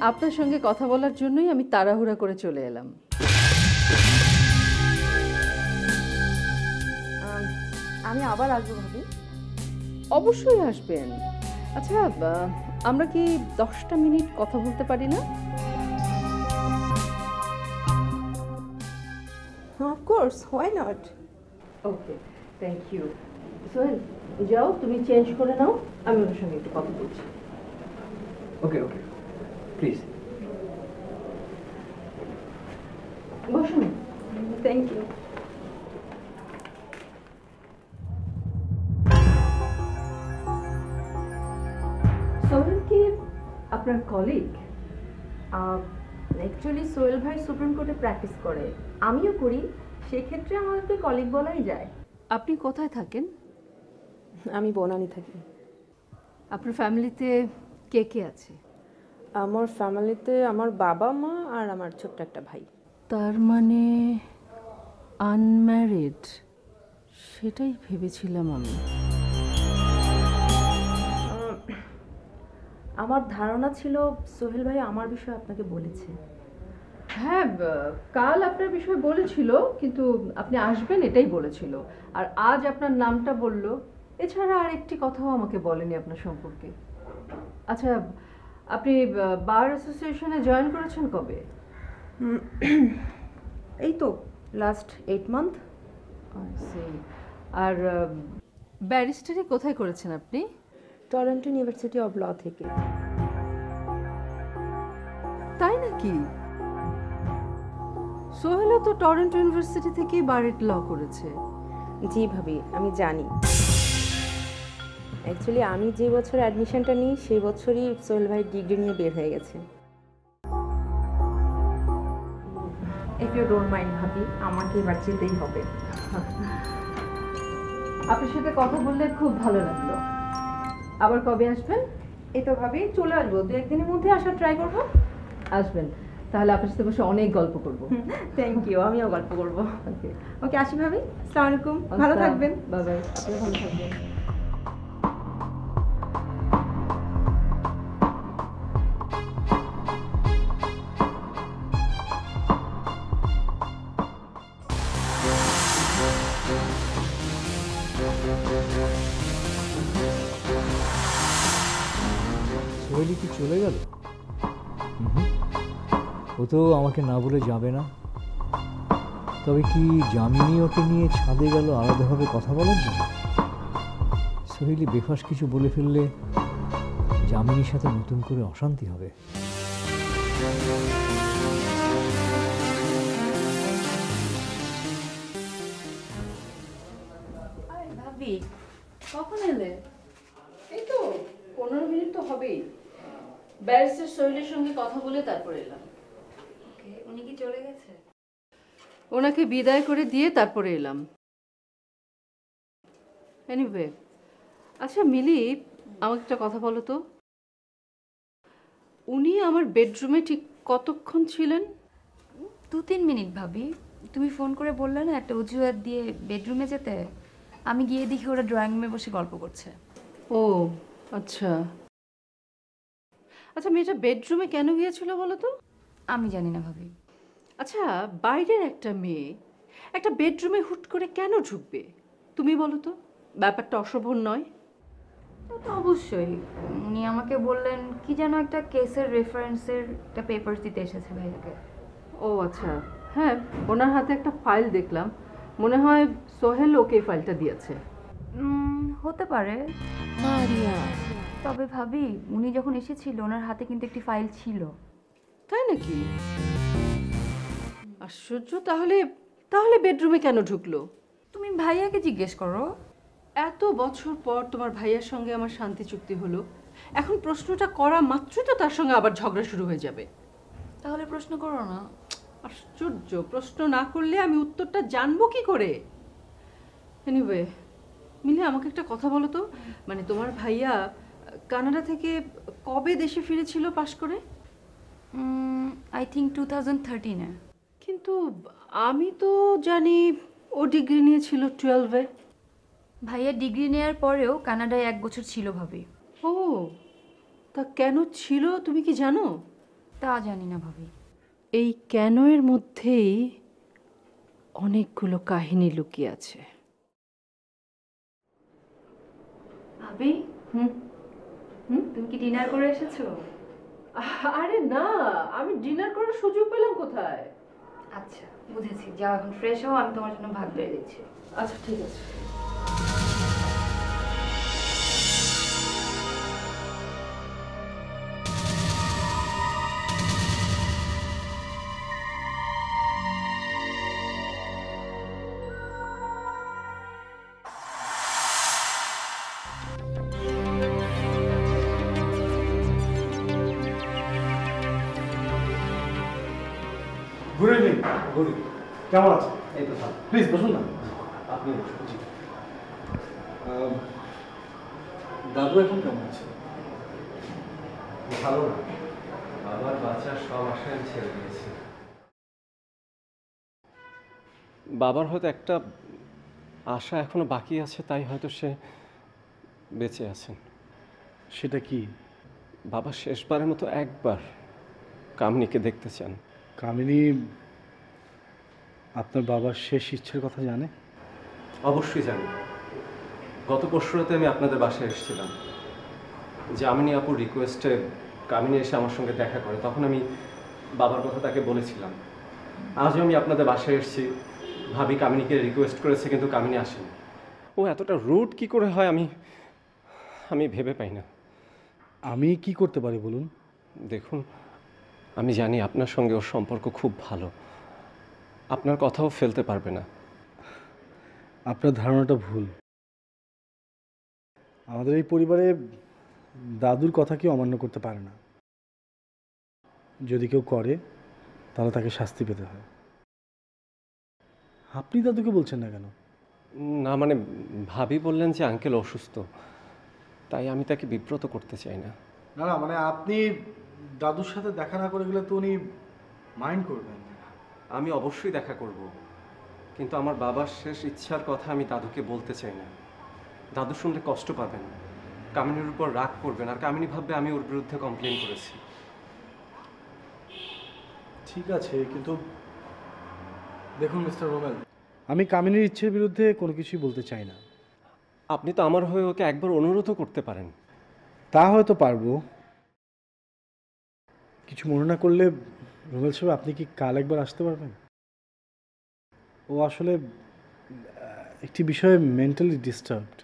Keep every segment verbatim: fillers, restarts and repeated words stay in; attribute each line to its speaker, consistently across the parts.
Speaker 1: আপনার সঙ্গে কথা বলার জন্যই আমি তাড়াহুড়া করে চলে এলাম।
Speaker 2: আমি আবার আসবো ভাবি।
Speaker 1: অবশ্যই আসবেন। আচ্ছা, আমরা কি দশটা মিনিট কথা বলতে পারি না?
Speaker 2: Of course, why not.
Speaker 1: Okay, thank you. Sohel, যাও তুমি চেঞ্জ করে নাও, আমি ওর সঙ্গে একটু কথা বলছি।
Speaker 3: ওকে ওকে, প্লিজ
Speaker 1: বসুন।
Speaker 2: Thank you.
Speaker 1: সোহেল কি আপনার কলিগ?
Speaker 2: অ্যাকচুয়ালি সোহেল ভাই সুপ্রিম কোর্টে প্র্যাকটিস করে, আমিও করি, সেক্ষেত্রে আমাদেরকে কলিগ বলাই যায়।
Speaker 1: আপনি কোথায় থাকেন?
Speaker 2: আমি বনানী থাকি।
Speaker 1: আপনার ফ্যামিলিতে কে কে আছে?
Speaker 2: আমার ফ্যামিলিতে আমার বাবা মা আর আমার ছোট্ট একটা ভাই।
Speaker 1: তার মানে আনম্যারিড? সেটাই ভেবেছিলাম আমি।
Speaker 2: আমার ধারণা ছিল সোহেল ভাই আমার বিষয়ে আপনাকে বলেছে।
Speaker 1: হ্যাঁ, কাল আপনার বিষয়ে বলেছিল, কিন্তু আপনি আসবেন এটাই বলেছিল। আর আজ আপনার নামটা বলল, এছাড়া আর একটি কথাও আমাকে বলেনি আপনার সম্পর্কে। আচ্ছা, আপনি বার অ্যাসোসিয়েশনে জয়েন করেছেন কবে?
Speaker 2: এই তো লাস্ট এইট মান্থ।
Speaker 1: আর ব্যারিস্টারি কোথায় করেছেন আপনি?
Speaker 2: টরন্টো ইউনিভার্সিটি অফ ল থেকে।
Speaker 1: তাই নাকি? সোহেলও তো টরন্টো ইউনিভার্সিটি থেকেই বারেট ল করেছে।
Speaker 2: জি ভাবি, আমি জানি। অ্যাকচুয়ালি আমি যে বছর অ্যাডমিশনটা নিই সেই বছরই সোহেল ভাই ডিগ্রি নিয়ে বের হয়ে গেছে। ইফ ইউ ডোন্ট মাইন্ড ভাবি, আমাকে এবার যেতেই হবে।
Speaker 1: আপনার সাথে কথা বললে খুব ভালো লাগলো। আবার কবে আসবেন?
Speaker 2: এই তো ভাবি চলে আসবো, দু একদিনের মধ্যে আসার ট্রাই করবো।
Speaker 1: আসবেন, তাহলে আপনার সাথে বসে অনেক গল্প করব।
Speaker 2: থ্যাংক ইউ, আমিও গল্প করবো। ওকে ওকে, আসি ভাবি। আসসালামু আলাইকুম, ভালো থাকবেন।
Speaker 1: Bye bye. আপনি ভালো থাকবেন।
Speaker 3: সোহেলি কি চলে গেল? ও তো আমাকে না বলে যাবে না। তবে কি জামিনী ওকে নিয়ে ছাদে গেল আলাদাভাবে কথা বলার জন্য? সোহেলি বেফাস কিছু বলে ফেললে জামিনীর সাথে নতুন করে অশান্তি হবে।
Speaker 1: ভাবি, কখন এলে? এই তো পনেরো মিনিট তো হবেই। ব্যারিস্টার সোহেলের সঙ্গে কথা বলে তারপর এলাম।
Speaker 2: উনি কি চলে গেছে?
Speaker 1: ওনাকে বিদায় করে দিয়ে তারপরে এলাম। এনিওয়ে, আচ্ছা মিলি, আমাকে একটা কথা বলো তো, উনি আমার বেডরুমে ঠিক কতক্ষণ ছিলেন?
Speaker 4: দু তিন মিনিট ভাবি। তুমি ফোন করে বললে না একটা অজুহাত দিয়ে বেডরুমে যেতে, আমি গিয়ে দেখি ওরা ড্রয়িং রুমে বসে গল্প করছে।
Speaker 1: ও আচ্ছা আচ্ছা, মেয়েটা বেডরুমে কেন গিয়েছিল বলো তো?
Speaker 4: আমি জানি না ভাবি।
Speaker 1: আচ্ছা, বাইরের একটা মেয়ে একটা বেডরুমে হুট করে কেন ঢুকবে তুমি বলো তো? ব্যাপারটা অশোভন নয়?
Speaker 4: তা তো অবশ্যই। উনি আমাকে বললেন কি যেন একটা কেসের রেফারেন্সের একটা পেপার দিতে এসেছে ভাইয়াকে।
Speaker 1: ও আচ্ছা, হ্যাঁ, ওনার হাতে একটা ফাইল দেখলাম, মনে হয় সোহেল ওকে ফাইলটা দিয়েছে।
Speaker 4: হতে পারে মারিয়া। তবে ভাবি, উনি যখন এসেছিল ওনার হাতে কিন্তু একটি ফাইল ছিল।
Speaker 1: তাই নাকি? আশ্চর্য। তাহলে তাহলে বেডরুমে কেন ঢুকলো?
Speaker 4: তুমি ভাইয়াকে জিজ্ঞেস করো।
Speaker 1: এত বছর পর তোমার ভাইয়ার সঙ্গে আমার শান্তি চুক্তি হলো, এখন প্রশ্নটা করা মাত্রই তো তার সঙ্গে আবার ঝগড়া শুরু হয়ে যাবে।
Speaker 4: তাহলে প্রশ্ন করো না।
Speaker 1: আশ্চর্য, প্রশ্ন না করলে আমি উত্তরটা জানবো কি করে? এনিওয়ে মিলি, আমাকে একটা কথা বলো তো, মানে তোমার ভাইয়া কানাডা থেকে কবে দেশে ফিরেছিল পাশ করে?
Speaker 4: আই থিঙ্ক টু থাউজেন্ড থার্টিনে।
Speaker 1: কিন্তু আমি তো জানি ও ডিগ্রি নিয়েছিল টুয়েলভে।
Speaker 4: ভাইয়া ডিগ্রি নেওয়ার পরেও কানাডায় এক বছর ছিল ভাবি।
Speaker 1: ও, তা কেন ছিল তুমি কি জানো?
Speaker 4: তা জানি না ভাবি।
Speaker 1: এই কেন এর মধ্যেই অনেকগুলো কাহিনী লুকিয়ে আছে।
Speaker 4: ভাবি,
Speaker 1: হুম হুম
Speaker 4: তুমি কি ডিনার করে এসেছো?
Speaker 1: আরে না, আমি ডিনার করার সুযোগ পেলাম কোথায়?
Speaker 4: আচ্ছা বুঝেছি, যাও এখন ফ্রেশ হও, আমি তোমার জন্য ভাত বেড়ে দিচ্ছি।
Speaker 1: আচ্ছা ঠিক আছে।
Speaker 5: Good evening. গুড কেমন আছে?
Speaker 6: এই তো ভালো।
Speaker 5: প্লিজ বসুন না।
Speaker 6: আপনি বসুন। জি।
Speaker 5: আহ, দাদু এখন কেমন আছে?
Speaker 6: ভালো না, বাবার বাচ্চার সব আশায় ছেড়ে দিয়েছে। বাবার হয়তো একটা আশা এখনো বাকি আছে, তাই হয়তো সে বেঁচে আছেন।
Speaker 5: সেটা কি?
Speaker 6: বাবা শেষবারের মতো একবার কামনিকে দেখতে চান।
Speaker 5: কামিনী আপনার বাবার শেষ ইচ্ছের কথা জানে?
Speaker 6: অবশ্যই জানি। গত পরশু রাতে আমি আপনাদের বাসায় এসেছিলাম, যামিনী আপুর রিকোয়েস্টে কামিনী এসে আমার সঙ্গে দেখা করে। তখন আমি বাবার কথা তাকে বলেছিলাম। আজও আমি আপনাদের বাসায় এসেছি, ভাবি কামিনীকে রিকোয়েস্ট করেছে, কিন্তু কামিনী আসেনি। ও এতটা রুড কি করে হয় আমি আমি ভেবে পাই না।
Speaker 5: আমি কি করতে পারি বলুন?
Speaker 6: দেখুন, আমি জানি আপনার সঙ্গে ওর সম্পর্ক খুব ভালো, আপনার কথাও ফেলতে পারবে না।
Speaker 5: আপনার ধারণাটা ভুল। আমাদের এই পরিবারে দাদুর কথা কেউ অমান্য করতে পারে না। যদি কেউ করে তাহলে তাকে শাস্তি পেতে হয়। আপনি দাদুকে বলছেন না কেন?
Speaker 6: না মানে ভাবি বললেন যে আঙ্কেল অসুস্থ, তাই আমি তাকে বিব্রত করতে চাই না।
Speaker 5: না না, মানে আপনি দাদুর সাথে দেখা না করে গেলে তো উনি মাইন্ড করবেন।
Speaker 6: আমি অবশ্যই দেখা করব, কিন্তু আমার বাবার শেষ ইচ্ছার কথা আমি দাদুকে বলতে চাই না। দাদু শুনলে কষ্ট পাবেন, কামিনীর উপর রাগ করবেন, আর কামিনী ভাববে আমি ওর বিরুদ্ধে কমপ্লেন করেছি।
Speaker 5: ঠিক আছে, কিন্তু দেখুন মিস্টার রোমেল, আমি কামিনীর ইচ্ছের বিরুদ্ধে কোনো কিছুই বলতে চাই না।
Speaker 6: আপনি তো আমার হয়ে ওকে একবার অনুরোধও করতে পারেন।
Speaker 5: তা হয়তো পারবো। কিছু মনে না করলে রোমেল সাহেব, আপনি কি কাল একবার আসতে পারবেন? ও আসলে একটি বিষয়ে মেন্টালি ডিস্টার্বড।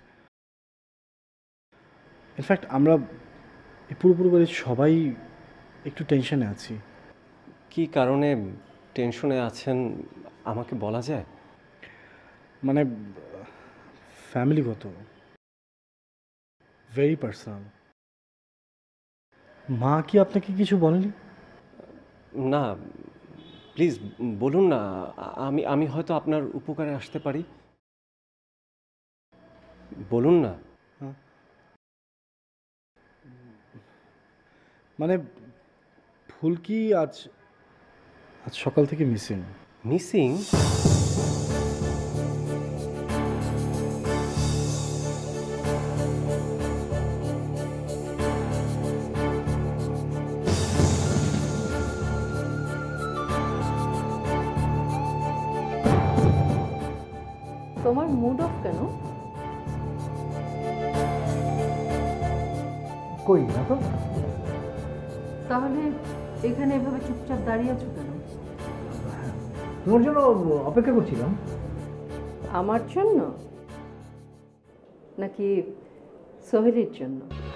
Speaker 5: ইনফ্যাক্ট আমরা এই পুরো পরিবারের সবাই একটু টেনশনে আছি।
Speaker 6: কি কারণে টেনশনে আছেন আমাকে বলা যায়?
Speaker 5: মানে ফ্যামিলিগত, ভেরি পার্সোনাল। মা কি আপনাকে কিছু বলেনি?
Speaker 6: না, প্লিজ বলুন না, আমি আমি হয়তো আপনার উপকারে আসতে পারি। বলুন না।
Speaker 5: মানে ফুলকি আজ আজ সকাল থেকে মিসিং।
Speaker 6: মিসিং?
Speaker 1: তোমার মুড অফ কেন?
Speaker 3: কই না তো।
Speaker 1: তাহলে এখানে এভাবে চুপচাপ দাঁড়িয়ে আছো কেন?
Speaker 3: তোমার জন্য অপেক্ষা করছিলাম।
Speaker 1: আমার জন্য নাকি সোহেলির জন্য?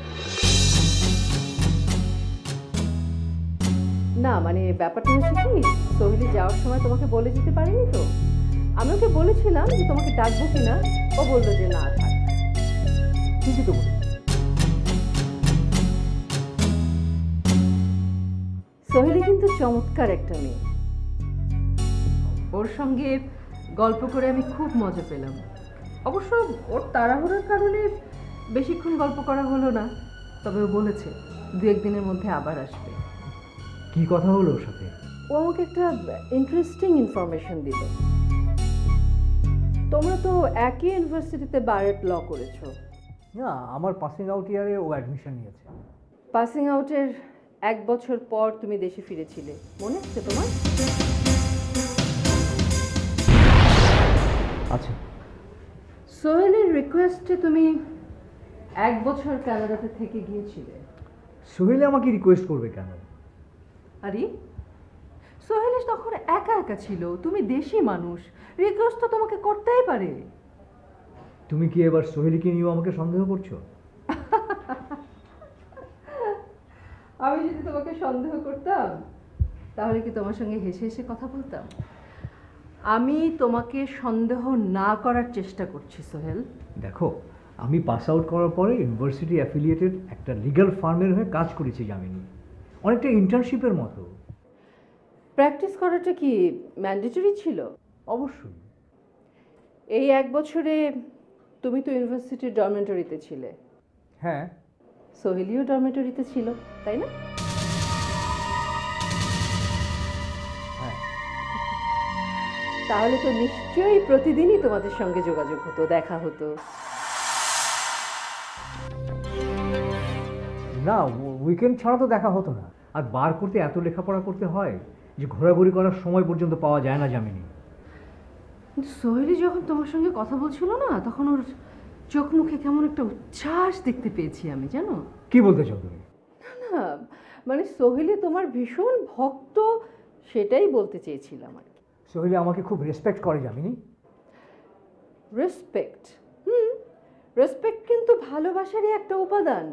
Speaker 1: না মানে ব্যাপারটা হচ্ছে কি, সোহেলি যাওয়ার সময় তোমাকে বলে যেতে পারিনি তো। আমি ওকে বলেছিলাম যে তোমাকে ডাকবো কিনা, ও বললো যে না থাক।
Speaker 3: ঠিকই তো বলে।
Speaker 1: সোহেলি কিন্তু চমৎকার একটা মেয়ে। ওর সঙ্গে গল্প করে আমি খুব মজা পেলাম। অবশ্য ওর তাড়াহুড়োর কারণে বেশিক্ষণ গল্প করা হলো না, তবে ও বলেছে দু একদিনের মধ্যে আবার আসবে।
Speaker 3: কি কথা হলো ওর সাথে?
Speaker 1: ও আমাকে একটা ইন্টারেস্টিং ইনফরমেশন দিল। তোমরা তো একই ইউনিভার্সিটিতে বারেট ল করেছো।
Speaker 3: না, আমার পাসিং আউট ইয়ারে ও অ্যাডমিশন নিয়েছে।
Speaker 1: পাসিং আউটের এক বছর পর তুমি দেশে ফিরেছিলে, মনে আছে তোমার?
Speaker 3: আচ্ছা,
Speaker 1: সোহেলের রিকোয়েস্টে তুমি এক বছর কানাডাতে থেকে গিয়েছিলে।
Speaker 3: সোহেল আমাকে রিকোয়েস্ট করবে কেন?
Speaker 1: আরে সোহেল তখন একা একা ছিল, তুমি দেশি মানুষ, রিকোয়েস্ট তো তোমাকে করতেই পারে।
Speaker 3: তুমি কি এবার সোহেলকে নিয়েও আমাকে সন্দেহ করছো?
Speaker 1: আমি যদি তোমাকে সন্দেহ করতাম তাহলে কি তোমার সঙ্গে হেসে হেসে কথা বলতাম? আমি তোমাকে সন্দেহ না করার চেষ্টা করছি সোহেল।
Speaker 3: দেখো, আমি পাস আউট করার পরে ইউনিভার্সিটি অ্যাফিলিয়েটেড একটা লিগ্যাল ফার্মের হয়ে কাজ করেছি জামিনী, অনেকটা ইন্টার্নশিপের মতো।
Speaker 1: প্র্যাকটিস করাটা কি ম্যান্ডেটরি ছিল?
Speaker 3: অবশ্যই।
Speaker 1: এই এক বছরে তুমি তো ইউনিভার্সিটির ডরমেটরিতে ছিলে।
Speaker 3: হ্যাঁ।
Speaker 1: সোহেলিও ডরমেটরিতে ছিল, তাই না?
Speaker 3: হ্যাঁ।
Speaker 1: তাহলে তো নিশ্চয়ই প্রতিদিনই তোমাদের সঙ্গে যোগাযোগ হতো, দেখা হতো।
Speaker 3: না, উইকেন্ড ছাড়া তো দেখা হতো না। আর বার করতে এত লেখাপড়া করতে হয় যে ঘোরাঘুরি করার সময় পর্যন্ত পাওয়া যায় না জামিনী।
Speaker 1: কিন্তু সোহেলি যখন তোমার সঙ্গে কথা বলছিল না, তখন ওর চোখ মুখে কেমন একটা উচ্ছ্বাস দেখতে পেয়েছি আমি, জানো?
Speaker 3: কি বলতে চাও তুমি?
Speaker 1: না মানে সোহেলি তোমার ভীষণ ভক্ত, সেটাই বলতে চেয়েছিলাম আর কি।
Speaker 3: সোহেলি আমাকে খুব রেসপেক্ট করে জামিনী।
Speaker 1: রেসপেক্ট? হুম, রেসপেক্ট কিন্তু ভালোবাসারই একটা উপাদান।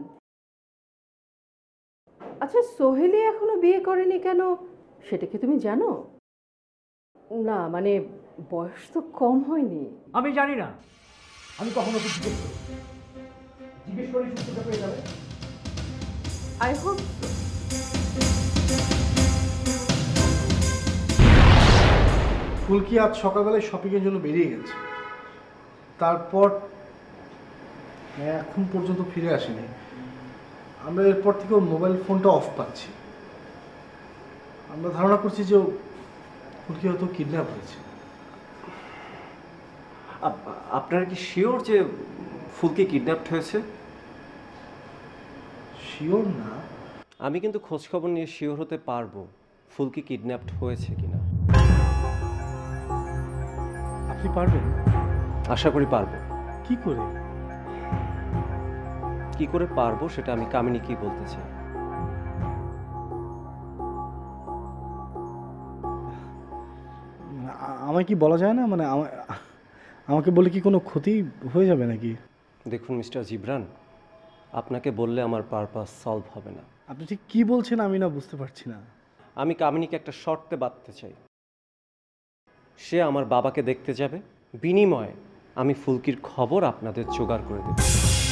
Speaker 1: আচ্ছা, সোহেলি এখনো বিয়ে করেনি কেন সেটা কি তুমি জানো? না মানে বয়স তো কম হয়নি।
Speaker 3: আমি জানি না, আমি কখনো কিছু জিজ্ঞেস করি জিজ্ঞেস করে সত্যটা পেয়ে যাবে।
Speaker 1: I hope so.
Speaker 5: ফুলকি আজ সকালবেলায় শপিংয়ের জন্য বেরিয়ে গেছে, তারপর এখন পর্যন্ত ফিরে আসেনি। আমরা এরপর থেকে ওর মোবাইল ফোনটা অফ পাচ্ছি। আমরা ধারণা করছি যে ফুলকি হয়তো কিডন্যাপ হয়েছে।
Speaker 6: আপনারা কি শিওর যে ফুলকি কিডন্যাপড হয়েছে?
Speaker 5: শিওর না।
Speaker 6: আমি কিন্তু খোঁজ খবর নিয়ে শিওর হতে পারবো ফুলকি কিডন্যাপড হয়েছে কিনা।
Speaker 5: আপনি পারবেন?
Speaker 6: আশা করি পারবো।
Speaker 5: কি করে?
Speaker 6: কি করে পারবো সেটা আমি কামিনী কি বলতে চাই।
Speaker 5: আমায় কি বলা যায় না? মানে আমাকে বলে কি কোনো ক্ষতি হয়ে যাবে নাকি?
Speaker 6: দেখুন মিস্টার জিবরান, আপনাকে বললে আমার পারপাস সলভ হবে না।
Speaker 5: আপনি ঠিক কি বলছেন আমি না বুঝতে পারছি না।
Speaker 6: আমি কামিনীকে একটা শর্তে বাঁধতে চাই। সে আমার বাবাকে দেখতে যাবে, বিনিময়ে আমি ফুলকির খবর আপনাদের জোগাড় করে দেব।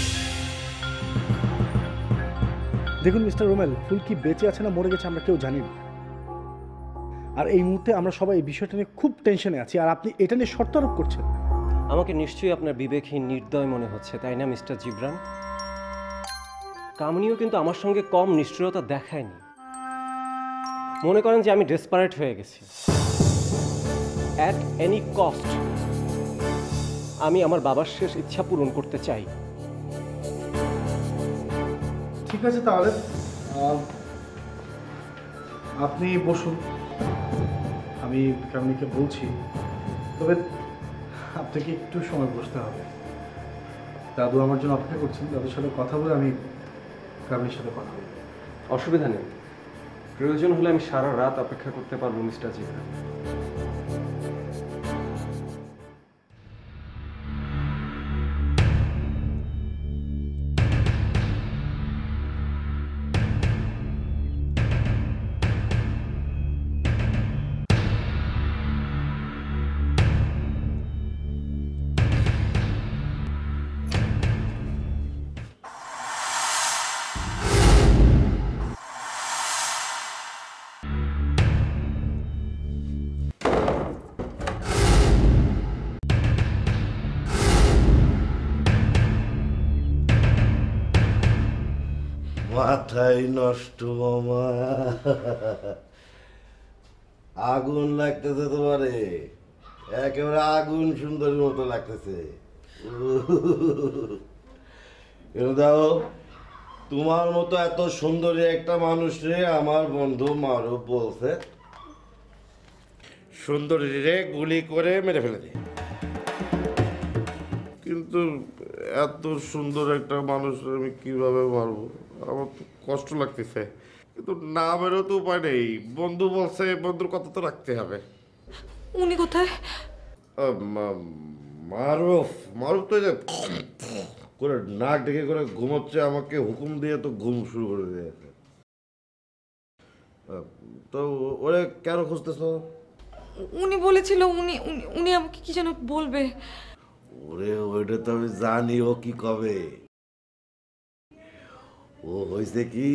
Speaker 5: দেখুন মিস্টার রোমেল, ফুলকি বেঁচে আছে না মরে গেছে আমরা কেউ জানি না। আর এই মুহূর্তে আমরা সবাই এই বিষয়টা নিয়ে খুব টেনশনে আছি, আর আপনি এটা নিয়ে শর্ত আরোপ করছেন।
Speaker 6: আমাকে নিশ্চয়ই আপনার বিবেকহীন নির্দয় মনে হচ্ছে, তাই না মিস্টার জিবরান? কামিনীও কিন্তু আমার সঙ্গে কম নিষ্ঠুরতা দেখায়নি। মনে করেন যে আমি ডেসপারেট হয়ে গেছি। অ্যাট এনি কস্ট আমি আমার বাবার শেষ ইচ্ছা পূরণ করতে চাই।
Speaker 5: ঠিক আছে, তাহলে আপনি বসুন, আমি কামিনীকে বলছি। তবে আপনাকে একটু সময় বসতে হবে। দাদু আমার জন্য অপেক্ষা করছেন, দাদুর সাথে কথা বলে আমি কামিনীর সাথে কথা বলব।
Speaker 6: অসুবিধা নেই, প্রয়োজন হলে আমি সারা রাত অপেক্ষা করতে পারবো মিস্টার জিবরান।
Speaker 7: মাথায় নষ্ট মামা, আগুন লাগতেছে তোমারে, একেবারে আগুন সুন্দরীর মতো লাগতেছে। দাও তোমার মতো এত সুন্দরী একটা মানুষ রে আমার বন্ধু মারুফ বলছে সুন্দরী রে গুলি করে মেরে ফেলে দে। কিন্তু এত সুন্দর একটা মানুষ আমি কিভাবে মারবো? আমার তো কষ্ট লাগতেছে, কিন্তু না মেরেও তো উপায় নেই। বন্ধু বলছে, বন্ধুর কথা তো রাখতে হবে।
Speaker 8: উনি কোথায়?
Speaker 7: আহ, মা- মারুফ মারুফ তো এই যে করে নাক ডেকে করে ঘুমোচ্ছে, আমাকে হুকুম দিয়ে তো ঘুম শুরু করে দিয়েছে। আহ, তো ওরে কেন খুঁজতেছ?
Speaker 8: উনি বলেছিল উনি উনি- উনি আমাকে কি যেন বলবে।
Speaker 7: ওরে ওইটা তো আমি জানি ও কি কবে। ও হয়েছে কি,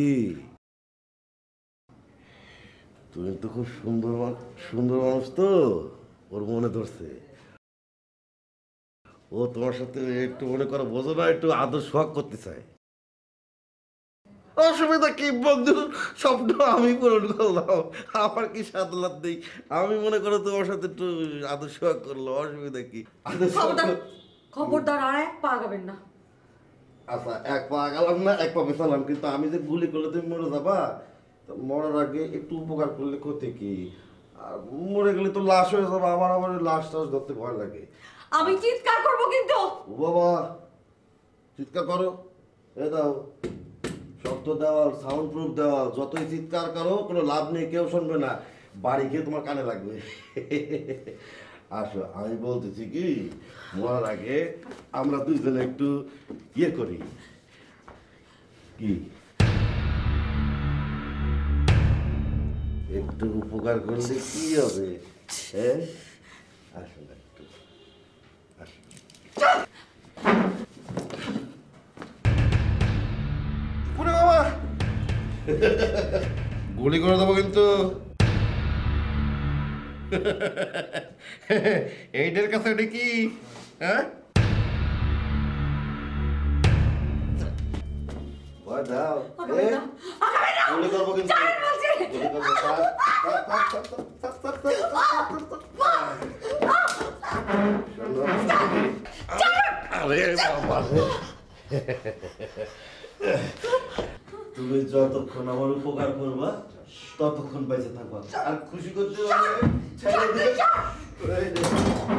Speaker 7: তুমি তো খুব সুন্দর মান- সুন্দর মানুষ তো, ওর মনে ধরছে। ও তোমার সাথে একটু মনে করো বোঝো না, একটু আদর সোহাগ করতে চায়। অসুবিধা কি, বন্ধুর স্বপ্ন আমি পূরণ করলাম, আমার কি সাদলাত নেই? আমি মনে করো তোমার সাথে একটু আদর সোহাগ করলাম, অসুবিধা কি? আদর সোহাগ
Speaker 8: খবরদার
Speaker 7: কর-
Speaker 8: খবরদার আর এক পা আগাবেন না।
Speaker 7: আচ্ছা এক পা আগালাম না, এক পা পেছালাম, কিন্তু আমি যে গুলি করলে তুমি মরে যাবা, তো মরার আগে একটু উপকার করলে ক্ষতি কি? আর মরে গেলে তো লাশ হয়ে যাবে, আমার আবার ওই লাশ টাশ ধরতে ভয় লাগে।
Speaker 8: আমি চিৎকার করব কিন্তু।
Speaker 7: ও বাবা, চিৎকার করো, এ দাও শক্ত দেওয়াল, সাউন্ড প্রুফ দেওয়াল, যতই চিৎকার করো কোনো লাভ নেই, কেউ শুনবে না, বাড়ি গিয়ে তোমার কানে লাগবে। আসো, আমি বলতেছি কি, মরার আগে আমরা দুইজনে একটু ইয়ে করি কি, একটু উপকার করলে কি হবে? হ্যাঁ আসো না একটু, আসো। ওরে বাবা, গুলি করে দেবো কিন্তু। এইটার কাছে এটা কি? হ্যাঁ ভয় দাও,
Speaker 8: আগাবে
Speaker 7: এ,
Speaker 8: না, আগাবে না।
Speaker 7: গুলি করবো কিন্তু।
Speaker 8: ছাড়েন বলছি।
Speaker 7: গুলি করবো, ছাড়, ছাড়, ছাড়, ছাড়, ছাড়, ছাড়, ছাড়, ছাড়, ছাড়। আরে বাবা রে। তুমি যতক্ষণ আমার উপকার করবা ততক্ষণ বেঁচে থাকবা, আর খুশি করতে পারবে ছেড়ে দে। এই দে।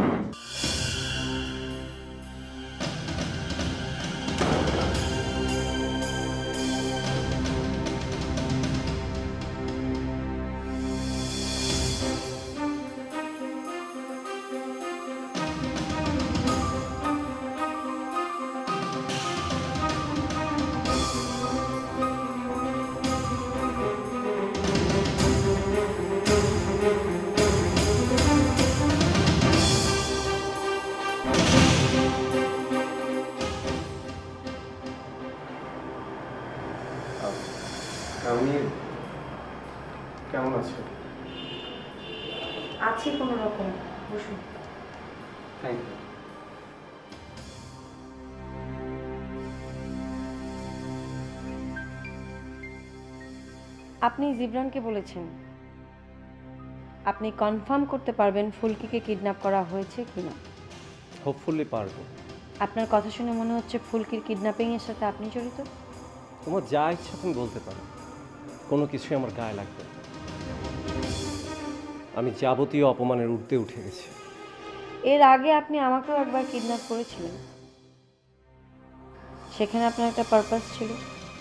Speaker 6: আমি কেমন আছো?
Speaker 2: আছি কোনো রকম, বসুন।
Speaker 6: Thank you.
Speaker 9: আপনি জিবরানকে বলেছেন আপনি কনফার্ম করতে পারবেন ফুলকিকে কিডন্যাপ করা হয়েছে কিনা?
Speaker 6: হোপফুলি পারবো।
Speaker 9: আপনার কথা শুনে মনে হচ্ছে ফুলকির কিডন্যাপিং এর সাথে আপনি জড়িত।
Speaker 6: তোমার যা ইচ্ছা তুমি বলতে পারো, কোনো কিছুই আমার গায়ে লাগবে না। আমি যাবতীয় অপমানের ঊর্ধ্বে উঠে গেছি।
Speaker 9: এর আগে আপনি আমাকেও একবার কিডন্যাপ করেছিলেন, সেখানে আপনার একটা পারপাস ছিল,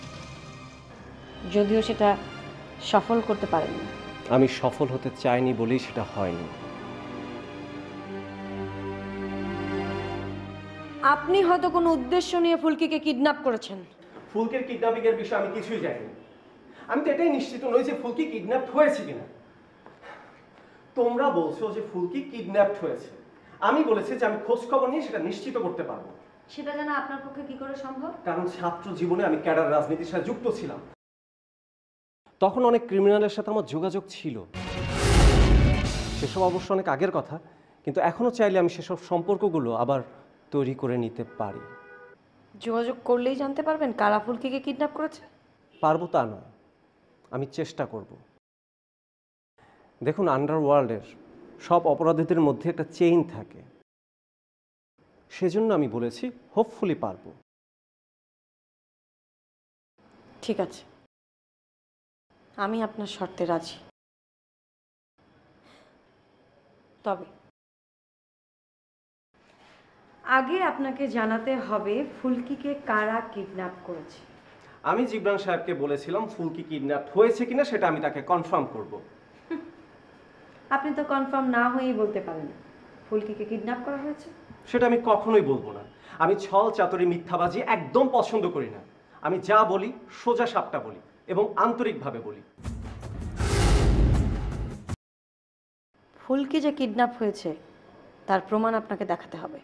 Speaker 9: যদিও সেটা সফল করতে পারেননি।
Speaker 6: আমি সফল হতে চাইনি বলেই সেটা হয়নি।
Speaker 9: আপনি হয়তো কোনো উদ্দেশ্য নিয়ে ফুলকিকে কিডন্যাপ করেছেন।
Speaker 6: ফুলকির কিডন্যাপিং এর বিষয়ে আমি কিছুই জানি না। আমি তো এটাই নিশ্চিত নই যে ফুলকি কিডন্যাপ হয়েছে কিনা। তোমরা বলছো যে ফুলকি কিডন্যাপ হয়েছে, আমি বলেছি যে আমি খোঁজ খবর নিয়ে সেটা নিশ্চিত করতে পারবো।
Speaker 9: সেটা জানা আপনার পক্ষে কি করে সম্ভব?
Speaker 6: কারণ ছাত্র জীবনে আমি ক্যাডার রাজনীতির সাথে যুক্ত ছিলাম, তখন অনেক ক্রিমিনালের সাথে আমার যোগাযোগ ছিল। সেসব অবশ্য অনেক আগের কথা, কিন্তু এখনো চাইলে আমি সেসব সম্পর্কগুলো আবার তৈরি করে নিতে পারি।
Speaker 9: যোগাযোগ করলেই জানতে পারবেন কারা ফুলকিকে কিডন্যাপ করেছে?
Speaker 6: পারবো তা না, আমি চেষ্টা করব। দেখুন, আন্ডারওয়ার্ল্ডের সব অপরাধীদের মধ্যে একটা চেইন থাকে, সেজন্য আমি বলেছি হোপফুলি পারবো।
Speaker 9: ঠিক আছে, আমি আপনার শর্তে রাজি। তবে আগে আপনাকে জানাতে হবে ফুলকিকে কারা কিডন্যাপ করেছে।
Speaker 6: আমি জিবরান সাহেবকে বলেছিলাম ফুলকি কিডন্যাপ হয়েছে কিনা সেটা আমি তাকে কনফার্ম করব।
Speaker 9: আপনি তো কনফার্ম না হয়েই বলতে পারেন ফুলকিকে কিডন্যাপ করা হয়েছে।
Speaker 6: সেটা আমি কখনোই বলবো না। আমি ছল চাতুরি মিথ্যাবাজি একদম পছন্দ করি না। আমি যা বলি সোজা সাপটা বলি এবং আন্তরিকভাবে বলি।
Speaker 9: ফুলকি যে কিডন্যাপ হয়েছে তার প্রমাণ আপনাকে দেখাতে হবে।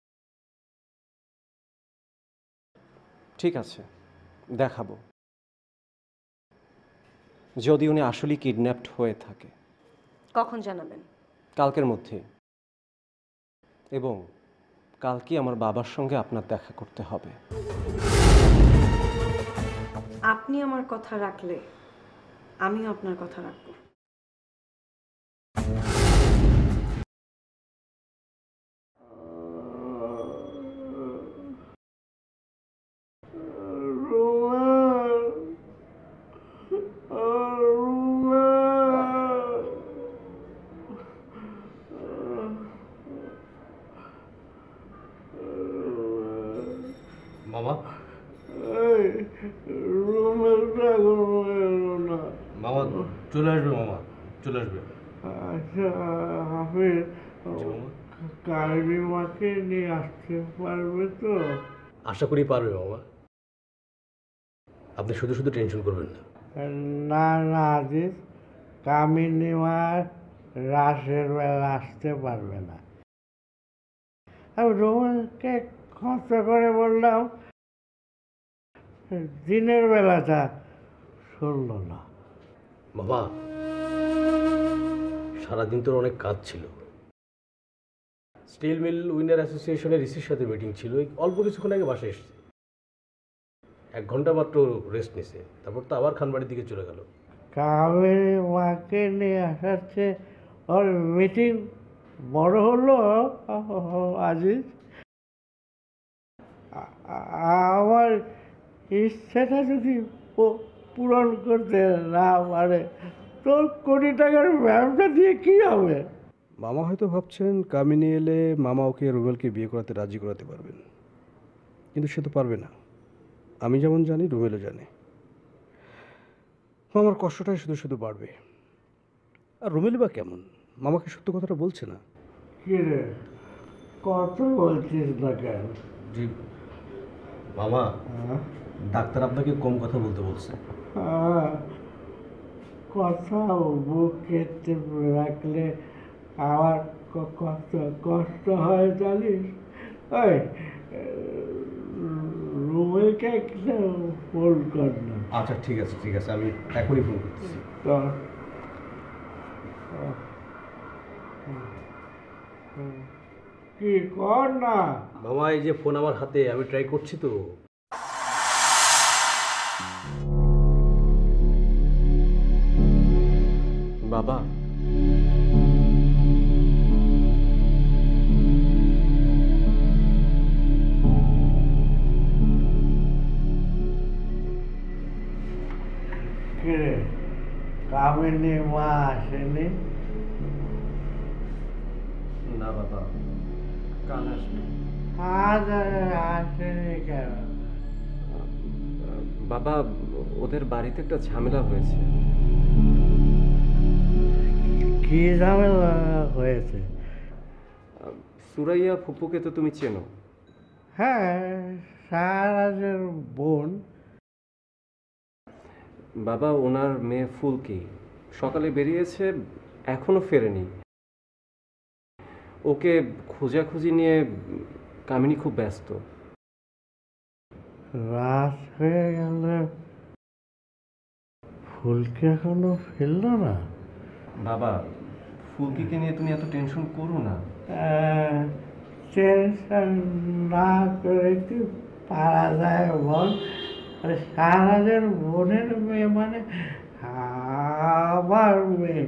Speaker 6: ঠিক আছে, দেখাবো। যদি উনি আসলেই কিডন্যাপড হয়ে থাকে।
Speaker 9: কখন জানাবেন?
Speaker 6: কালকের মধ্যে। এবং কালকে আমার বাবার সঙ্গে আপনার দেখা করতে হবে।
Speaker 9: আপনি আমার কথা রাখলে আমিও আপনার কথা রাখবো।
Speaker 10: মামা মামা চলে আসবে, মামা চলে আসবে।
Speaker 11: আচ্ছা হাফিজ, কারিমাকে নিয়ে আসতে পারবে তো?
Speaker 10: আশা করি পারবে মামা, আপনি শুধু শুধু টেনশন করবেন না।
Speaker 11: না না আজিজ, কামিনীমা রাসের বেলা আসতে পারবে না। আমি রোহনকে কত করে বললাম, দিনের বেলাটা শুনল না।
Speaker 10: মামা সারাদিন তোর অনেক কাজ ছিল। স্টিল মিল উইনার অ্যাসোসিয়েশনের ইসির সাথে মিটিং ছিল, অল্প কিছুক্ষণ আগে বাসায় এসছে। এক ঘন্টা মাত্র রেস্ট নিছে, তারপর তো আবার খানবাড়ির দিকে চলে গেল।
Speaker 11: কামিনী মাকে নিয়ে আসার চেয়ে ওর মিটিং বড় হলো আজিজ। আমার ইচ্ছেটা যদি পূরণ করতে না পারে তোর কোটি টাকার ব্যবসা দিয়ে কী হবে?
Speaker 12: মামা হয়তো ভাবছেন কামিনী এলে মামা ওকে রুমেলকে বিয়ে করাতে রাজি করাতে পারবেন, কিন্তু সে তো পারবে না। আমি যেমন জানি রুমেলও জানে। মামার কষ্টটাই শুধু শুধু বাড়বে। আর রুমেল বা কেমন, মামাকে সত্য কথাটা বলছে না।
Speaker 11: কি রে, কত বলছিস না কেন?
Speaker 10: জি মামা, ডাক্তার আপনাকে কম কথা বলতে বলছে।
Speaker 11: কথা বুকে রাখলে আমার কষ্ট কষ্ট হয় জানিস। ওই রুমেলকে একটা ফোন কর না।
Speaker 10: আচ্ছা ঠিক আছে ঠিক আছে, আমি এখনই ফোন করতেছি।
Speaker 11: কি কর না
Speaker 10: মামা, এই যে ফোন আমার হাতে, আমি ট্রাই করছি তো।
Speaker 6: বাবা,
Speaker 11: কে কামিনী মা আসেনি?
Speaker 6: না বাবা, কাল আসবে।
Speaker 11: আজ আসেনি কেন?
Speaker 6: বাবা, ওদের বাড়িতে একটা ঝামেলা হয়েছে।
Speaker 11: কি ঝামেলা হয়েছে?
Speaker 6: সুরাইয়া ফুপুকে তো তুমি চেনো?
Speaker 11: হ্যাঁ, শাহরাজের বোন।
Speaker 6: বাবা, ওনার মেয়ে ফুলকি সকালে বেরিয়েছে, এখনো ফেরেনি। ওকে খোঁজাখুঁজি নিয়ে কামিনী খুব ব্যস্ত।
Speaker 11: রাত হয়ে গেল, ফুলকি এখনো ফেলল না?
Speaker 6: বাবা, ফুলকিকে নিয়ে তুমি এত টেনশন করো না।
Speaker 11: টেনশন না করে কি পারা যায় বল? শাহরাজের বোনের মেয়ে মানে আমার মেয়ে।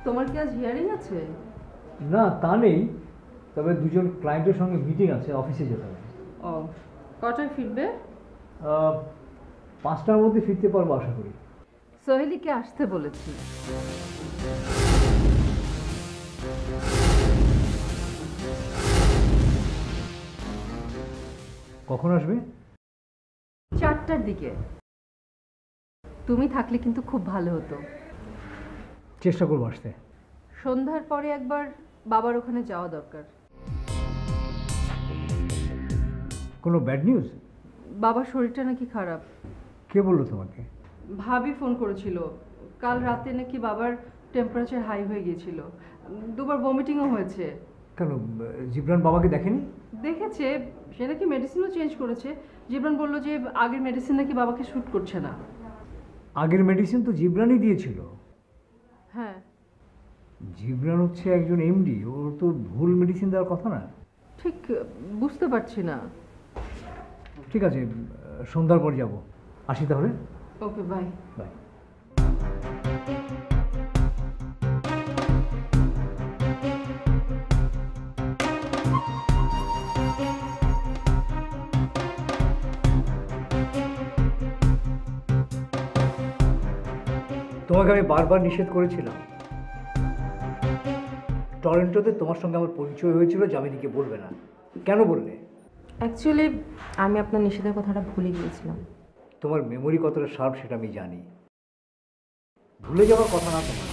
Speaker 1: তোমার কি আজ হিয়ারিং আছে?
Speaker 3: না তা নেই, তবে দুজন ক্লায়েন্টের সঙ্গে মিটিং আছে, অফিসে যেতে হবে।
Speaker 1: ও, কটায় ফিরবে?
Speaker 3: আহ, পাঁচটার মধ্যে ফিরতে পারবো আশা করি।
Speaker 1: সোহেলিকে আসতে বলেছি।
Speaker 3: কখন আসবে?
Speaker 1: চারটার দিকে। তুমি থাকলে কিন্তু খুব ভালো হতো।
Speaker 3: চেষ্টা করবো আসতে।
Speaker 1: সন্ধ্যার পরে একবার বাবার ওখানে যাওয়া দরকার।
Speaker 3: কোনো ব্যাড নিউজ?
Speaker 1: বাবার শরীরটা নাকি খারাপ।
Speaker 3: কে বললো তোমাকে?
Speaker 1: ভাবি ফোন করেছিল। কাল রাতে নাকি বাবার টেম্পারেচার হাই হয়ে গিয়েছিল, দুবার ভমিটিংও হয়েছে।
Speaker 3: কেন, জিবরান বাবাকে দেখেনি?
Speaker 1: দেখেছে, সে নাকি মেডিসিনও চেঞ্জ করেছে। জিবরান বলল যে আগের মেডিসিন নাকি বাবাকে শ্যুট করছে না।
Speaker 3: আগের মেডিসিন তো জিবরানই দিয়েছিল।
Speaker 1: হ্যাঁ।
Speaker 3: জিবরান হচ্ছে একজন এমডি, ওর তো ভুল মেডিসিন দেওয়ার কথা না।
Speaker 1: ঠিক বুঝতে পারছি না।
Speaker 3: ঠিক আছে, সন্ধ্যার পর যাব। আসি তাহলে।
Speaker 1: Okay, bye
Speaker 3: bye. তোমাকে আমি বারবার নিষেধ করেছিলাম। টরন্টোতে তোমার সঙ্গে আমার পরিচয় হয়েছিল, জামিনীকে বলবে না। কেন বললে?
Speaker 2: অ্যাকচুয়ালি আমি আপনার নিষেধের কথাটা ভুলে গিয়েছিলাম।
Speaker 3: তোমার মেমোরি কতটা শার্প সেটা আমি জানি। ভুলে যাওয়ার কথা না তোমার।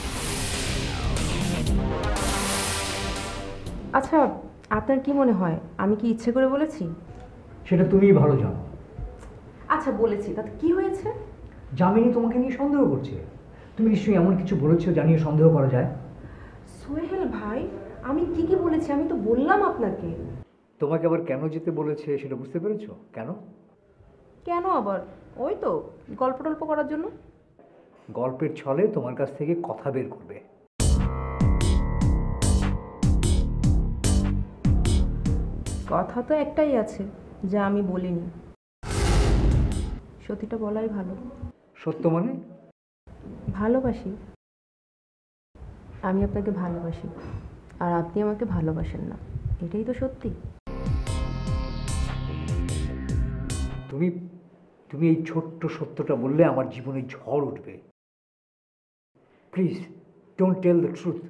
Speaker 2: আচ্ছা, আপনার কি মনে হয় আমি কি ইচ্ছে করে বলেছি?
Speaker 3: সেটা তুমিই ভালো জানো।
Speaker 2: আচ্ছা, বলেছি, তাতে কি হয়েছে?
Speaker 3: জামিনী তোমাকে নিয়ে সন্দেহ করছে। তুমি নিশ্চয়ই এমন কিছু বলেছো জানিয়ে সন্দেহ করা যায়।
Speaker 2: সোহেল ভাই, আমি কি কি বলেছি আমি তো বললাম আপনাকে।
Speaker 3: তোমাকে আবার কেন যেতে বলেছে সেটা বুঝতে পেরেছো? কেন?
Speaker 2: কেন আবার? ওই তো গল্প টল্প করার জন্য।
Speaker 3: গল্পের ছলে তোমার কাছ থেকে কথা বের করবে।
Speaker 2: কথা তো একটাই আছে যা আমি বলিনি। সত্যিটা বলাই ভালো।
Speaker 3: সত্য মানে?
Speaker 2: ভালোবাসি। আমি আপনাকে ভালোবাসি আর আপনি আমাকে ভালোবাসেন না, এটাই তো সত্যি।
Speaker 3: তুমি তুমি এই ছোট্ট সত্যটা বললে আমার জীবনে ঝড় উঠবে। Please don't tell the truth.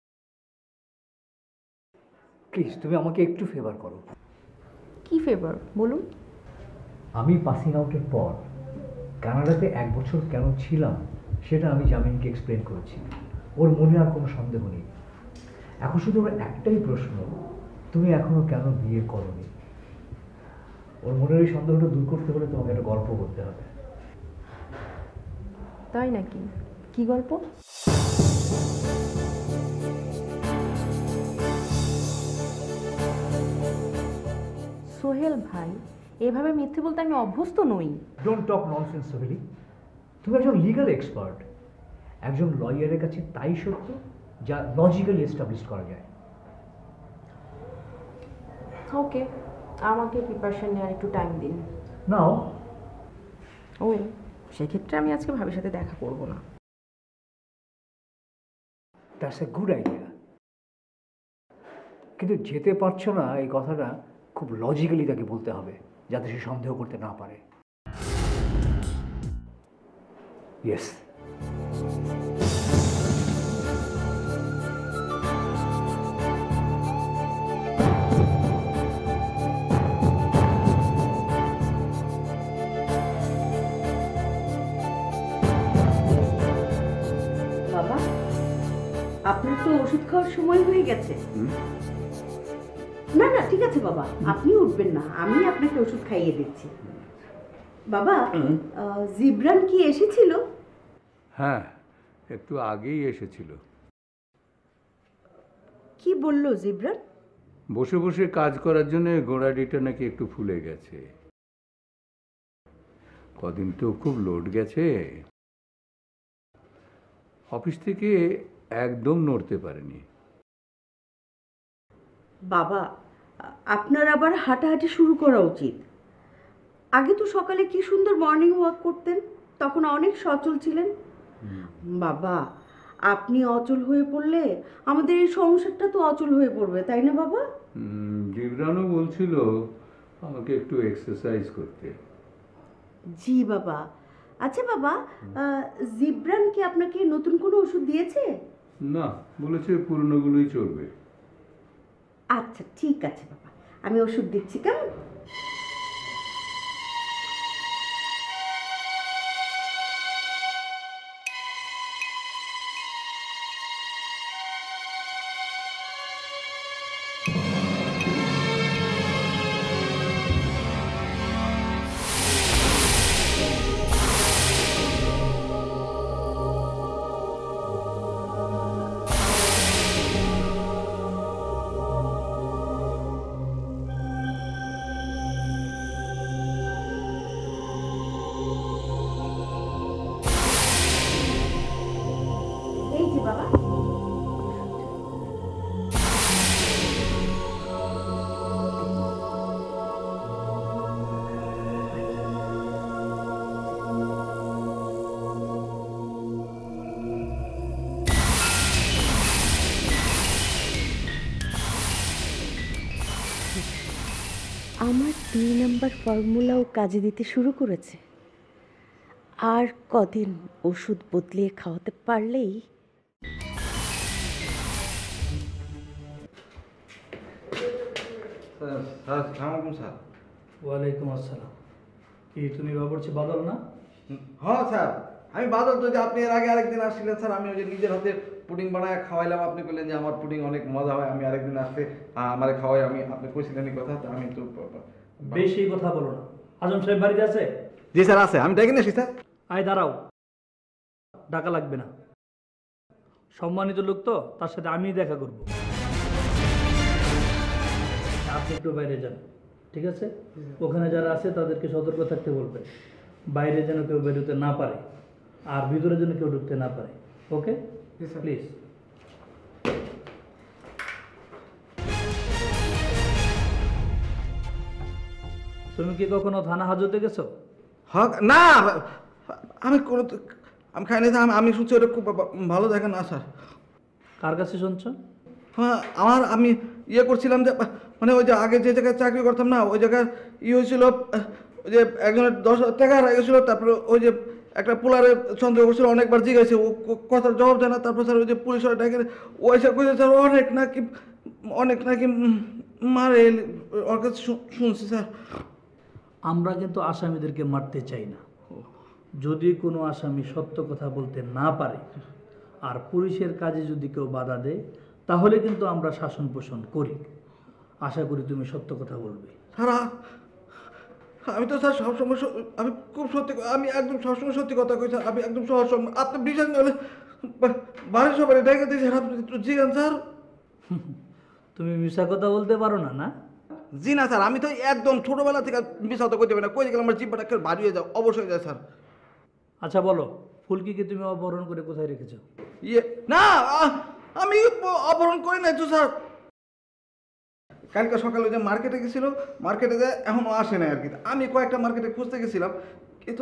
Speaker 3: Please তুমি আমাকে একটু ফেভার করো।
Speaker 2: কি ফেভার বলুন?
Speaker 3: আমি পাসিং আউটের পর কানাডাতে এক বছর কেন ছিলাম সেটা আমি জামিনকে এক্সপ্লেন করেছি। ওর মনে আর কোনো সন্দেহ নেই। এখন শুধু ওর একটাই প্রশ্ন, তুমি এখনো কেন বিয়ে করোনি? ওর মনের এই সন্দেহটা দূর করতে হলে তোমাকে একটা গল্প করতে হবে।
Speaker 2: তাই নাকি? কি গল্প? সোহেল ভাই, এভাবে মিথ্যে বলতে আমি অভ্যস্ত নই।
Speaker 3: Don't talk nonsense Soheli. তুমি একজন লিগ্যাল এক্সপার্ট। একজন লয়ারের কাছে তাই সত্য যা লজিক্যালি এস্টাবলিশ করা যায়।
Speaker 2: ওকে, আমাকে প্রিপারেশন নেওয়ার একটু টাইম দিন।
Speaker 3: নাও।
Speaker 2: ওয়েল, সেক্ষেত্রে আমি আজকে ভাবির সাথে দেখা করব না।
Speaker 3: That's a good idea. কিন্তু যেতে পারছো না এই কথাটা খুব লজিক্যালি তাকে বলতে হবে যাতে সে সন্দেহ করতে না পারে। ইয়েস।
Speaker 13: বাবা, আপনার তো ওষুধ খাওয়ার সময় হয়ে গেছে। না না, ঠিক আছে বাবা, আপনি উঠবেন না, আমি আপনাকে ওষুধ খাইয়ে দিচ্ছি। বাবা, জিবরান কি এসেছিল?
Speaker 14: হ্যাঁ, একটু আগেই এসেছিল।
Speaker 13: কি বললো জিবরান?
Speaker 14: বসে বসে কাজ করার জন্য গোড়ালিটা নাকি একটু ফুলে গেছে। কদিন তো খুব লোড গেছে, অফিস থেকে একদম নড়তে পারেনি।
Speaker 13: বাবা, আপনার আবার হাঁটাহাঁটি শুরু করা উচিত। আগে তো সকালে কি সুন্দর মর্নিং ওয়াক করতেন, তখন অনেক সচল ছিলেন। বাবা, আপনি অচল হয়ে পড়লে আমাদের এই সংসারটা তো অচল হয়ে পড়বে, তাই না বাবা?
Speaker 14: জিবরানও বলছিল আমাকে একটু এক্সারসাইজ করতে।
Speaker 13: জি বাবা। আচ্ছা বাবা, জিব্রান কি আপনাকে নতুন কোনো ওষুধ দিয়েছে?
Speaker 14: না, বলেছে পুরনোগুলোই চলবে।
Speaker 13: আচ্ছা ঠিক আছে বাবা, আমি ওষুধ দিচ্ছি কেমন? আমার দুই নম্বর ফর্মুলাও কাজে দিতে শুরু করেছে। আর কদিন ওষুধ বদলিয়ে খাওয়াতে পারলেই।
Speaker 15: স্যার সালামালাইকুম স্যার।
Speaker 16: ওয়ালাইকুম আসসালাম। কি তুমি বাবুর্চি বাদল না?
Speaker 15: হ্যাঁ স্যার, আমি বাদল। তো যে আপনি এর আগে আরেকদিন আসছিলেন স্যার, আমি ওই যে নিজের হাতে পুডিং বানায় খাওয়াইলাম। আপনি বললেন যে আমার পুডিং অনেক মজা হয়, আমি আরেকদিন আসতে আমার খাওয়াই। আমি আপনি কইছিলেন এই কথা, আমি তো
Speaker 16: বেশি কথা বলো না। আজম সাহেব বাড়িতে আছে?
Speaker 15: জি স্যার আছে, আমি ডেকে নিয়েছি স্যার।
Speaker 16: আয় দাঁড়াও, ডাকা লাগবে না। সম্মানিত লোক তো, তার সাথে আমি দেখা করব। আপনি একটু বাইরে যান, ঠিক আছে? ওখানে যারা আছে তাদেরকে সতর্ক থাকতে বলবেন, বাইরে যেন কেউ বেরোতে না পারে, আর ভিতরে যেন কেউ ঢুকতে না পারে। Okay please. তুমি কি কখনো থানা হাজতে গেছো?
Speaker 15: হ্যাঁ না, আমি কোনো আমি খাইনি স্যার। আমি শুনছি ওটা খুব ভালো জায়গা না স্যার।
Speaker 16: কার কাছে শুনছো?
Speaker 15: হ্যাঁ আমার আমি ইয়ে করছিলাম যে মানে ওই যে আগে যে জায়গায় চাকরি করতাম না, ওই জায়গায় ইয়ে হয়েছিল, ওই যে একজনের দশ হাজার টাকা হারিয়ে গেছিলো। তারপরে ওই যে একটা পোলারে সন্দেহ করছিল, অনেকবার জিজ্ঞাসা, ও কথার জবাব দেয় না। তারপর স্যার ওই যে পুলিশ ওই ডাকে ও এসে কইছে স্যার অনেক নাকি অনেক নাকি মারে, ওর কাছে শুনছি স্যার।
Speaker 16: আমরা কিন্তু আসামিদেরকে মারতে চাই না। যদি কোনো আসামি সত্য কথা বলতে না পারে আর পুলিশের কাজে যদি কেউ বাধা দেয়, তাহলে কিন্তু আমরা শাসন পোষণ করি। আশা করি তুমি সত্য কথা বলবে।
Speaker 15: স্যার আমি তো স্যার সবসময় আমি খুব সত্যি, আমি একদম সবসময় সত্যি কথা কই স্যার। আমি একদম সহজ, আপনি বিশ্বাস করলে বাড়ির সবাই ডেকে দিই স্যার। আপনি একটু জিজ্ঞান স্যার।
Speaker 16: তুমি মিশা কথা বলতে পারো না না?
Speaker 15: জি না স্যার, আমি তো একদম ছোটবেলা থেকে মিশা কথা কইতে পারি না। কই গেলে আমার জিব্বাটা কেউ ভারী হয়ে যায়, অবশ্যই যায় স্যার।
Speaker 16: আচ্ছা বলো, ফুলকিকে তুমি অপহরণ করে কোথায় রেখেছো?
Speaker 15: ইয়ে না, আমি অপহরণ করি নাই তো স্যার। কালকে সকালে যে মার্কেটে গেছিল, মার্কেটে যায় এখনো আসে নাই আর কি। আমি কয়েকটা মার্কেটে খুঁজতে গেছিলাম, কিন্তু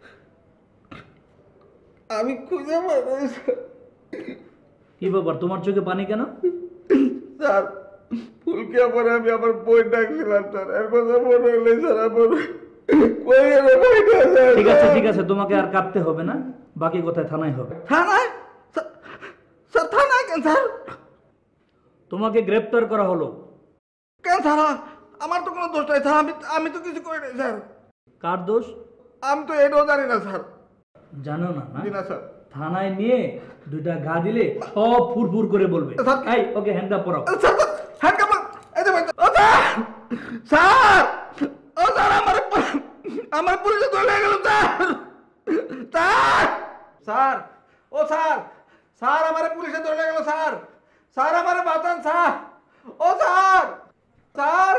Speaker 15: আমি খুঁজে পাই নাই স্যার।
Speaker 16: কি ব্যাপার, তোমার চোখে পানি কেন?
Speaker 15: স্যার ফুলকে পরে আমি আমার বই ডাকছিলাম স্যার, এর কথা মনে হলে স্যার আমার কই গেল বইটা স্যার।
Speaker 16: ঠিক আছে ঠিক আছে, তোমাকে আর কাঁদতে হবে না, বাকি কথায় থানায় হবে।
Speaker 15: থানায়? স্যার থানায় কেন স্যার?
Speaker 16: তোমাকে গ্রেফতার করা হলো।
Speaker 15: কেন স্যার? আমার তো কোনো দোষ নাই স্যার, আমি আমি তো কিছু করি নাই স্যার।
Speaker 16: কার দোষ?
Speaker 15: আমি তো এটাও জানি না স্যার।
Speaker 16: জানো না?
Speaker 15: জি না স্যার।
Speaker 16: থানায় নিয়ে দুইটা ঘা দিলে সব ফুরফুর করে বলবে। এই ওকে হ্যান্ডকাপ পরাও।
Speaker 15: হ্যান্ডকাপ? এই যে ও স্যার, স্যার ও স্যার আমার আমার পুলিশে ধরে গেল স্যার। স্যার স্যার ও স্যার, স্যার আমার পুলিশে ধরে গেল স্যার। স্যার আমার বাঁচান স্যার। ও স্যার, স্যার।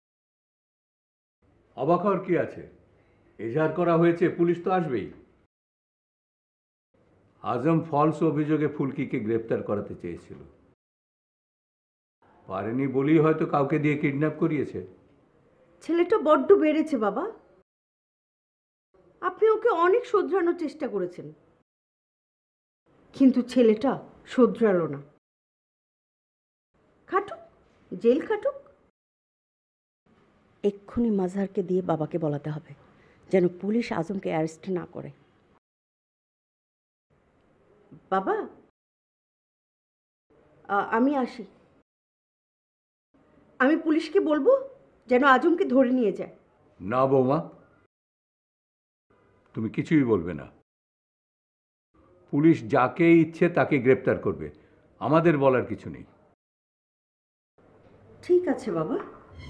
Speaker 14: অবাক হওয়ার কি আছে? এজাহার করা হয়েছে, পুলিশ তো আসবেই। আজম ফলস অভিযোগে ফুলকিকে গ্রেপ্তার করাতে চেয়েছিল, পারেনি বলেই হয়তো কাউকে দিয়ে কিডন্যাপ করিয়েছে।
Speaker 13: ছেলেটা বড্ড বেড়েছে বাবা। আপনি ওকে অনেক শোধরানোর চেষ্টা করেছেন, কিন্তু ছেলেটা শোধরালো না। খাটুক, জেল খাটুক। এক্ষুনি মাজহারকে দিয়ে বাবাকে বলাতে হবে যেন পুলিশ আজমকে অ্যারেস্ট না করে। বাবা, আমি আসি। আমি পুলিশকে বলবো যেন আজমকে ধরে নিয়ে যায়।
Speaker 14: না বৌমা, তুমি কিছুই বলবে না। পুলিশ যাকে ইচ্ছে তাকে গ্রেপ্তার করবে, আমাদের বলার কিছু নেই।
Speaker 13: ঠিক আছে বাবা।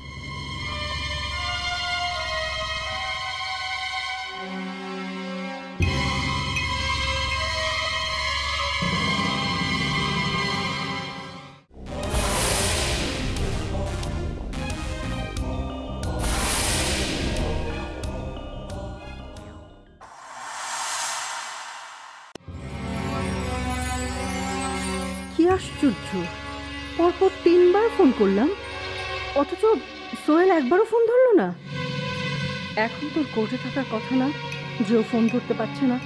Speaker 1: কি আশ্চর্য, পরপর তিনবার ফোন করলাম অথচ সোহেল একবারও ফোন ধরলো না। এখন তোর কোর্টে থাকার কথা না যে ও ফোন ধরতে পারছে না?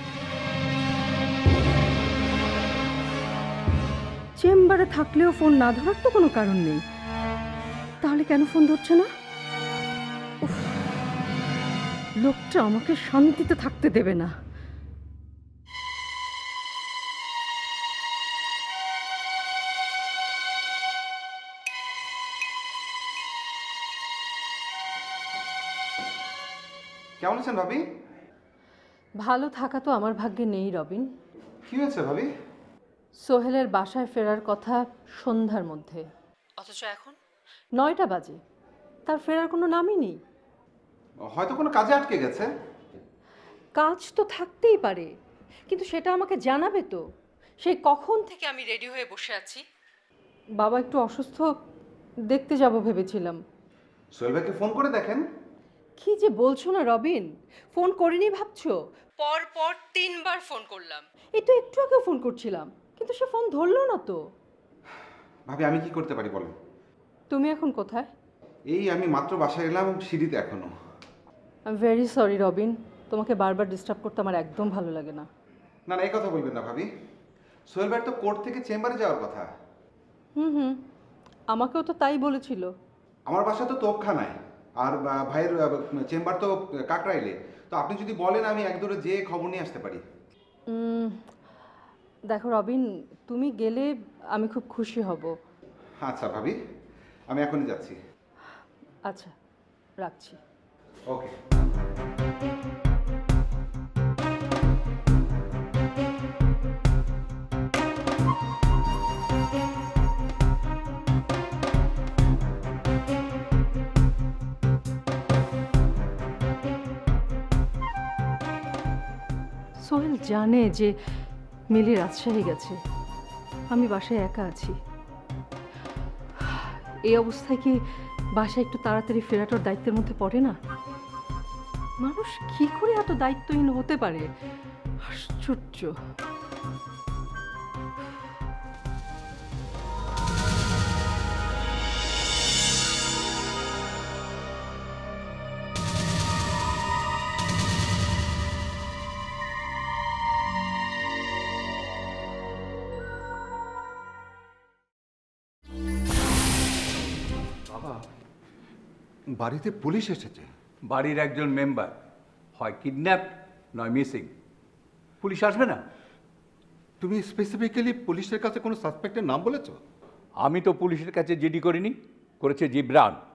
Speaker 1: চেম্বারে থাকলেও ফোন না ধরার তো কোনো কারণ নেই, তাহলে কেন ফোন ধরছে না? উফ, লোকটা আমাকে শান্তিতে থাকতে দেবে না।
Speaker 17: কেমন আছেন ভাবি?
Speaker 1: ভালো থাকা তো আমার ভাগ্যে নেই রবিন।
Speaker 17: কি হয়েছে ভাবি?
Speaker 1: সোহেলের বাসায় ফেরার কথা সন্ধ্যার মধ্যে, অথচ এখন নয়টা বাজে, তার ফেরার কোনো নামই নেই।
Speaker 17: হয়তো কোনো কাজে আটকে গেছে।
Speaker 1: কাজ তো থাকতেই পারে, কিন্তু সেটা আমাকে জানাবে তো। সেই কখন থেকে আমি রেডি হয়ে বসে আছি। বাবা একটু অসুস্থ, দেখতে যাব ভেবেছিলাম।
Speaker 17: সোহেল ভাইকে ফোন করে দেখেন।
Speaker 1: কি যে বলছো না রবিন, ফোন করিনি ভাবছো? পর পর তিনবার ফোন করলাম, এই তো একটু আগে ফোন করছিলাম, কিন্তু সে ফোন ধরলো না তো।
Speaker 17: ভাবি আমি কি করতে পারি বলেন?
Speaker 1: তুমি এখন কোথায়?
Speaker 17: এই আমি মাত্র বাসায় এলাম, সিঁড়িতে এখনো।
Speaker 1: I am very sorry Robin, তোমাকে বারবার ডিস্টার্ব করতে আমার একদম ভালো লাগে না।
Speaker 17: না না এই কথা বলবেন না ভাবি। সোহেল ভাইয়ের তো কোর্ট থেকে চেম্বারে যাওয়ার কথা।
Speaker 1: হুম হুম, আমাকেও তো তাই বলেছিল।
Speaker 17: আমার বাসা তো তোপখানায়, আর ভাইয়ের চেম্বার তো কাকরাইলে। তো আপনি যদি বলেন আমি এক দূরে যেয়ে খবর নিয়ে আসতে পারি।
Speaker 1: দেখো রবিন, তুমি গেলে আমি খুব খুশি হব।
Speaker 17: আচ্ছা ভাবি, আমি এখনই যাচ্ছি।
Speaker 1: আচ্ছা, রাখছি।
Speaker 17: ওকে।
Speaker 1: সোহেল জানে যে মিলি রাজশাহী গেছে, আমি বাসায় একা আছি। এই অবস্থায় কি বাসায় একটু তাড়াতাড়ি ফেরাটার দায়িত্বের মধ্যে পড়ে না? মানুষ কি করে এত দায়িত্বহীন হতে পারে? আশ্চর্য।
Speaker 14: বাড়িতে পুলিশ এসেছে। বাড়ির একজন মেম্বার হয় কিডন্যাপ নয় মিসিং। পুলিশ আসবে না?
Speaker 18: তুমি স্পেসিফিক্যালি পুলিশের কাছে কোনো সাসপেক্টের নাম বলেছো?
Speaker 14: আমি তো পুলিশের কাছে জিডি করিনি, করেছে জিব্রান।